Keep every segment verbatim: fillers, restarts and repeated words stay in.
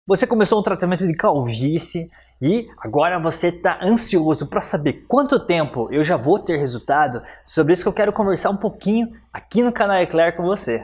Você começou um tratamento de calvície e agora você está ansioso para saber quanto tempo eu já vou ter resultado? Sobre isso que eu quero conversar um pouquinho aqui no canal Eclair com você.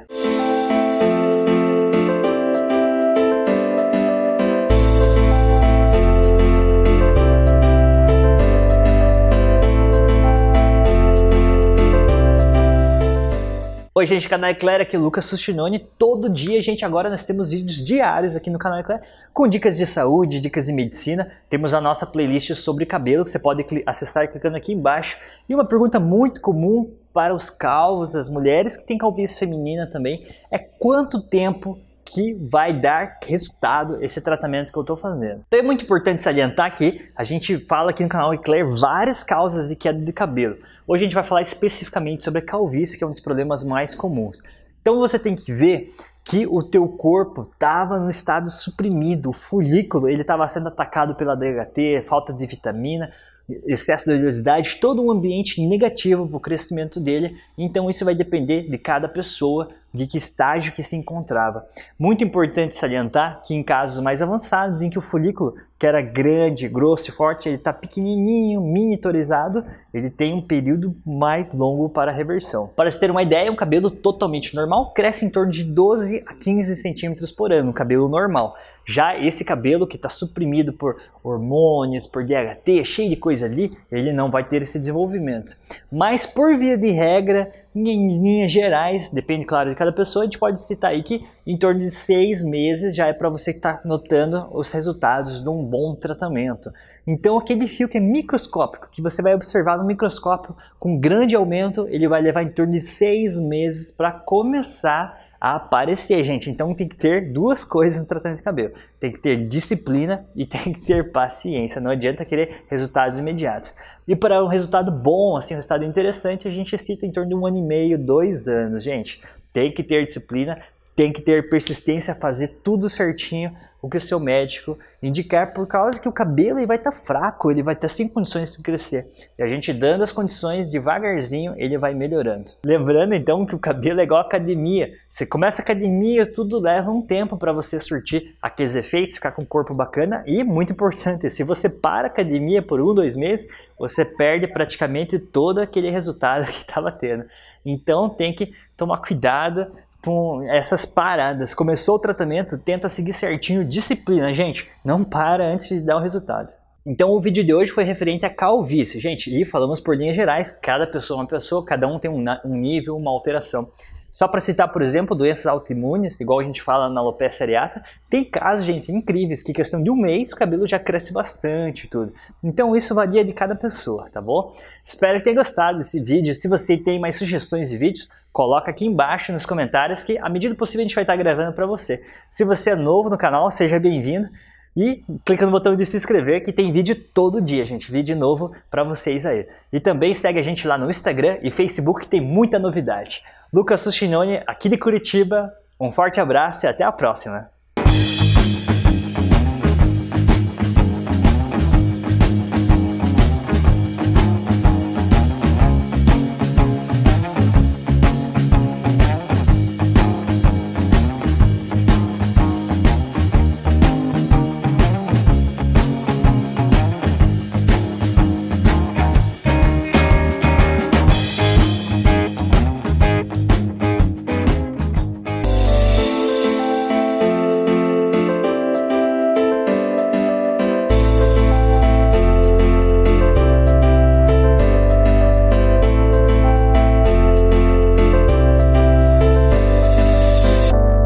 Oi gente, canal Eclair, aqui é Lucas Sushinoni. Todo dia, gente, agora nós temos vídeos diários aqui no canal Eclair com dicas de saúde, dicas de medicina. Temos a nossa playlist sobre cabelo que você pode acessar clicando aqui embaixo. E uma pergunta muito comum para os calvos, as mulheres que têm calvície feminina também, é quanto tempo que vai dar resultado esse tratamento que eu estou fazendo. Então é muito importante salientar que a gente fala aqui no canal Eclair várias causas de queda de cabelo. Hoje a gente vai falar especificamente sobre a calvície, que é um dos problemas mais comuns. Então você tem que ver que o teu corpo estava no estado suprimido, o folículo ele estava sendo atacado pela D H T, falta de vitamina, excesso de oleosidade, todo um ambiente negativo para o crescimento dele. Então isso vai depender de cada pessoa, de que estágio que se encontrava. Muito importante salientar que em casos mais avançados, em que o folículo, que era grande, grosso e forte, ele está pequenininho, miniaturizado, ele tem um período mais longo para a reversão. Para você ter uma ideia, um cabelo totalmente normal cresce em torno de doze a quinze centímetros por ano, um cabelo normal. Já esse cabelo que está suprimido por hormônios, por D H T, cheio de coisa ali, ele não vai ter esse desenvolvimento. Mas por via de regra, em linhas gerais, depende claro de cada pessoa, a gente pode citar aí que em torno de seis meses já é para você estar notando os resultados de um bom tratamento. Então aquele fio que é microscópico, que você vai observar no microscópio com grande aumento, ele vai levar em torno de seis meses para começar a aparecer, gente. Então tem que ter duas coisas no tratamento de cabelo. Tem que ter disciplina e tem que ter paciência. Não adianta querer resultados imediatos. E para um resultado bom, assim, um resultado interessante, a gente cita em torno de um ano e meio, dois anos, gente. Tem que ter disciplina, tem que ter persistência, fazer tudo certinho o que o seu médico indicar, por causa que o cabelo ele vai estar fraco, ele vai estar sem condições de crescer. E a gente dando as condições devagarzinho, ele vai melhorando. Lembrando então que o cabelo é igual a academia. Você começa a academia, tudo leva um tempo para você surtir aqueles efeitos, ficar com o corpo bacana. E muito importante, se você para a academia por um, dois meses, você perde praticamente todo aquele resultado que estava tendo. Então tem que tomar cuidado com essas paradas. Começou o tratamento, tenta seguir certinho, disciplina, gente, não para antes de dar o resultado. Então o vídeo de hoje foi referente à calvície, gente, e falamos por linhas gerais, cada pessoa é uma pessoa, cada um tem um, um nível, uma alteração. Só para citar, por exemplo, doenças autoimunes, igual a gente fala na alopecia areata, tem casos, gente, incríveis, que em questão de um mês o cabelo já cresce bastante e tudo. Então isso varia de cada pessoa, tá bom? Espero que tenha gostado desse vídeo. Se você tem mais sugestões de vídeos, coloca aqui embaixo nos comentários que, à medida do possível, a gente vai estar gravando para você. Se você é novo no canal, seja bem-vindo. E clica no botão de se inscrever que tem vídeo todo dia, gente. Vídeo novo para vocês aí. E também segue a gente lá no Instagram e Facebook que tem muita novidade. Lucas Sushinoni, aqui de Curitiba. Um forte abraço e até a próxima.